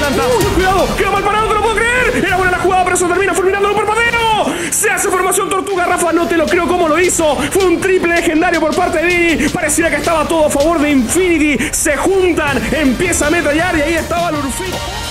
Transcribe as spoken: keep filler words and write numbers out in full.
adelanta. Uy, cuidado, queda mal parado, no lo puedo creer. Era buena la jugada, pero eso termina fulminándolo por parpadeo. Se hace formación tortuga, Rafa, no te lo creo cómo lo hizo. Fue un triple legendario por parte de Dini. Parecía que estaba todo a favor de Infinity. Se juntan, empieza a ametrallar y ahí estaba Lurfito.